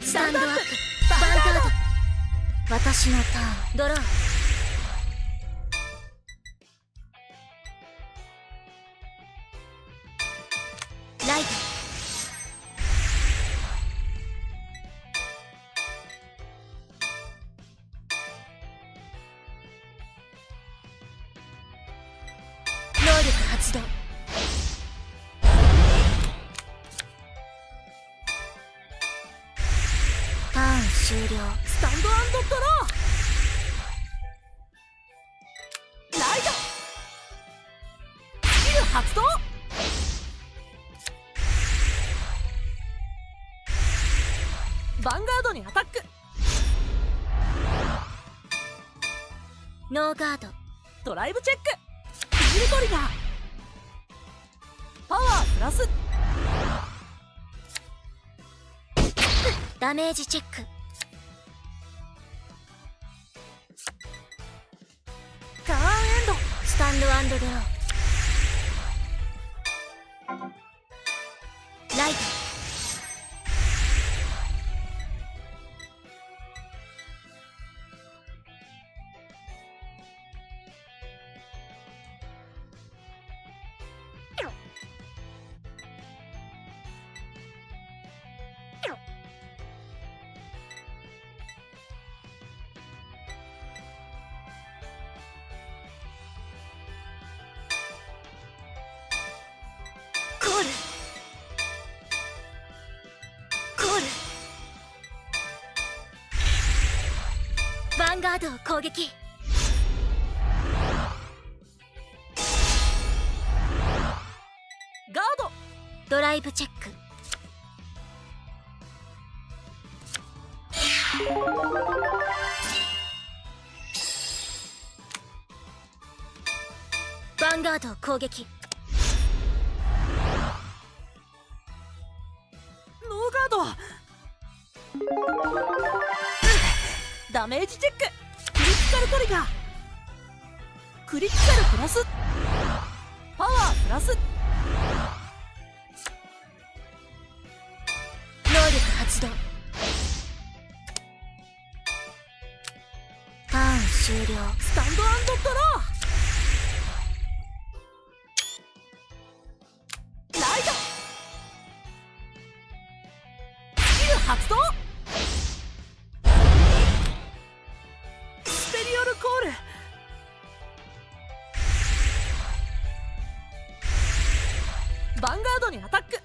スタンドアップ。ヴァンガード。私のターン。ドロー。ライト。能力発動。ターン終了。 スタンドアンドドロー。ライト。スキル発動。ヴァンガードにアタック。 ノーガード。 ドライブチェック。フィールドリガー。パワープラス。 ダメージチェック。 ターンエンド。 スタンドアンドドロー。ライト。コール。コール。ヴァンガードを攻撃。 ガード。 ドライブチェック。ヴァンガードを攻撃。 ノーガード。ダメージチェック。クリティカルトリガー。クリティカルプラス。パワープラス。 能力発動。ターン終了。 スタンドアンドドロー。ライト。スキル発動。スペリオルコール。ヴァンガードにアタック。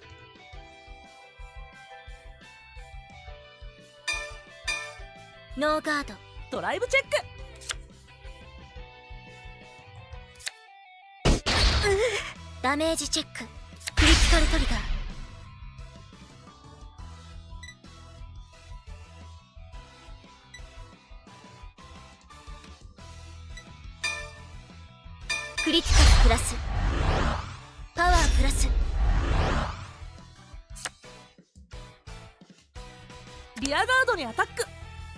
ノーガード。 ドライブチェック。 ダメージチェック。クリティカルトリガー。クリティカルプラス。パワープラス。 リアガードにアタック。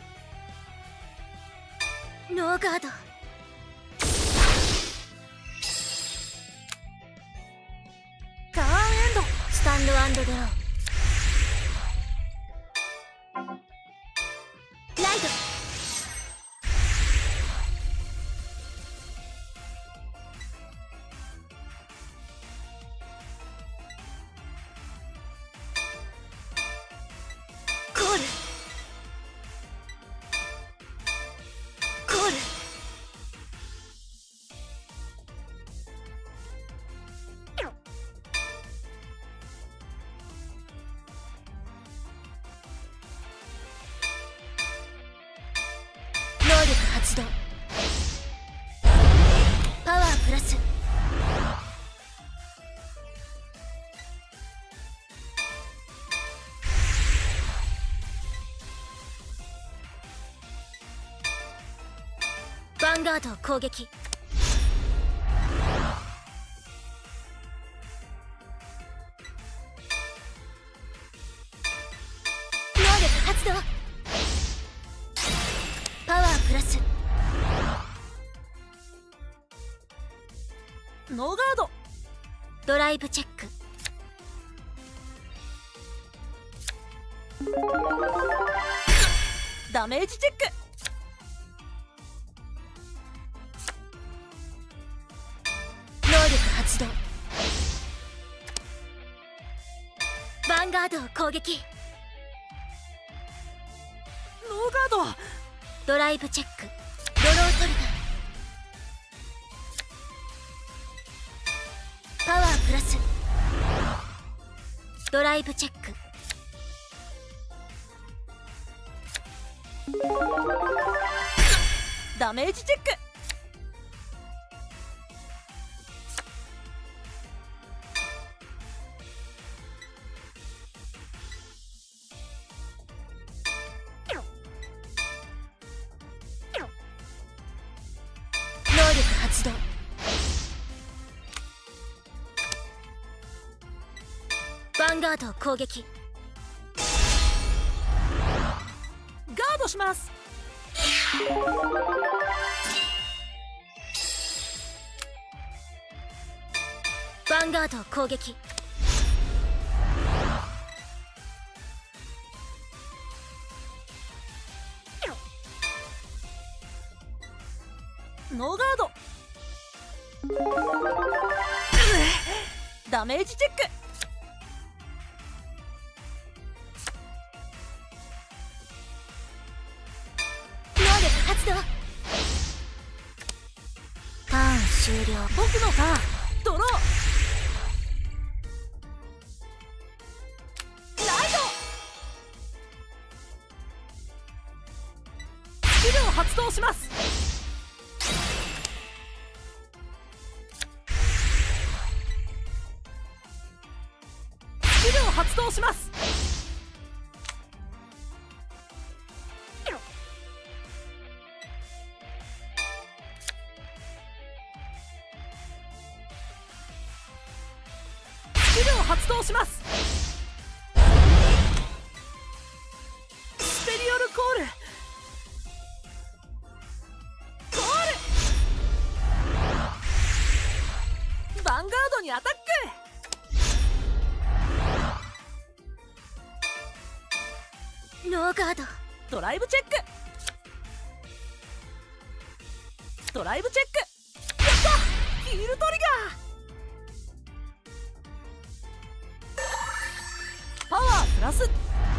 ノーガード。 ターンエンド。 スタンドアンドドロー。ライト。コール。コール。能力発動。パワープラス。ヴァンガードを攻撃。能力発動。パワープラス。 ノーガード。 ドライブチェック。 ダメージチェック。 能力発動。ヴァンガードを攻撃。 ノーガード。 ドライブチェック。ドロートリガー。パワープラス。ドライブチェック。 ダメージチェック。 能力発動。ヴァンガードを攻撃。 ガードします。 ヴァンガードを攻撃。 ノーガード。ダメージチェック。 能力発動。ターン終了。 僕のターン。ドロー。ライド。スキルを発動します。スキルを発動します。スキルを発動します。スペリオルコール。コール。ヴァンガードにアタック。 ノーガード。 ドライブチェック。ドライブチェック。やった。ヒールトリガー。パワープラス。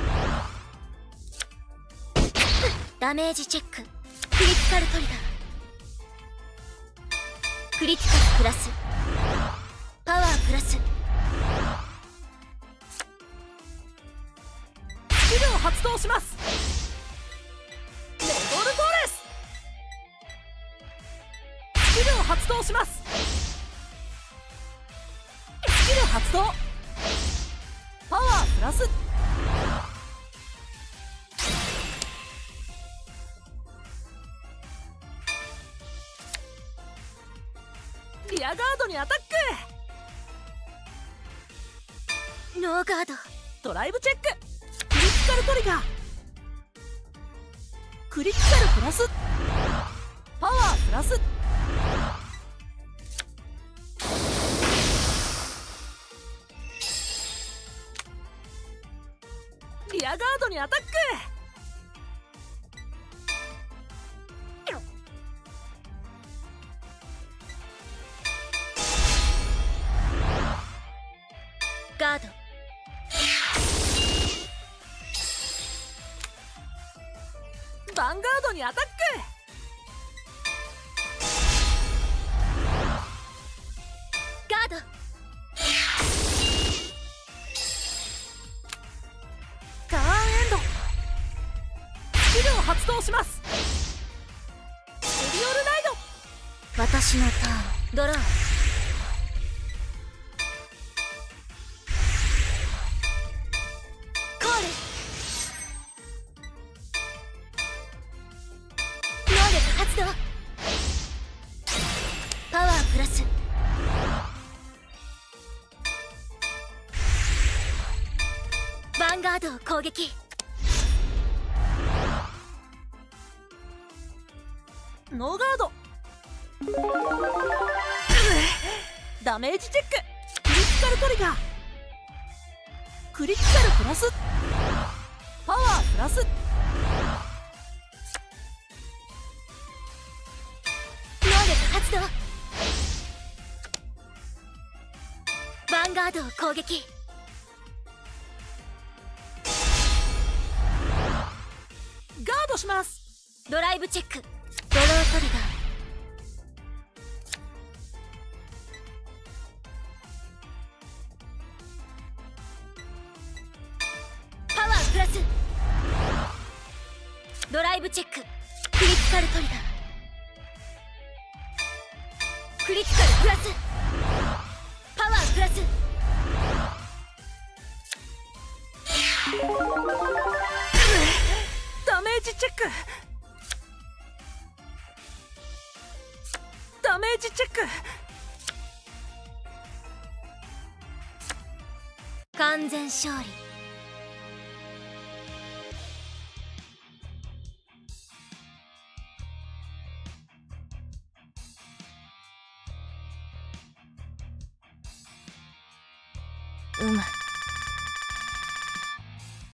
ダメージチェック。クリティカルトリガー。クリティカルプラス。パワープラス。 スキルを発動します。レゴルドレス。スキルを発動します。スキル発動。パワープラス。リアガードにアタック。 ノーガード。 ドライブチェック。クリティカルトリガー。クリティカルプラス。パワープラス。リアガードにアタック。 ガード。 ヴァンガードにアタック。 ガード。 ターンエンド。スキルを発動します。スペリオルライド。 私のターン。ドロー。コール。能力発動。パワープラス。ヴァンガードを攻撃。 ノーガード。ダメージチェック。クリティカルトリガー。クリティカルプラス。パワープラス。 動。ヴァンガードを攻撃。 ガードします。 ドライブチェック。ドロートリガー。パワープラス。ドライブチェック。クリティカルトリガー。クリティカルプラス。パワープラス。 ダメージチェック。ダメージチェック。 完全勝利。うまく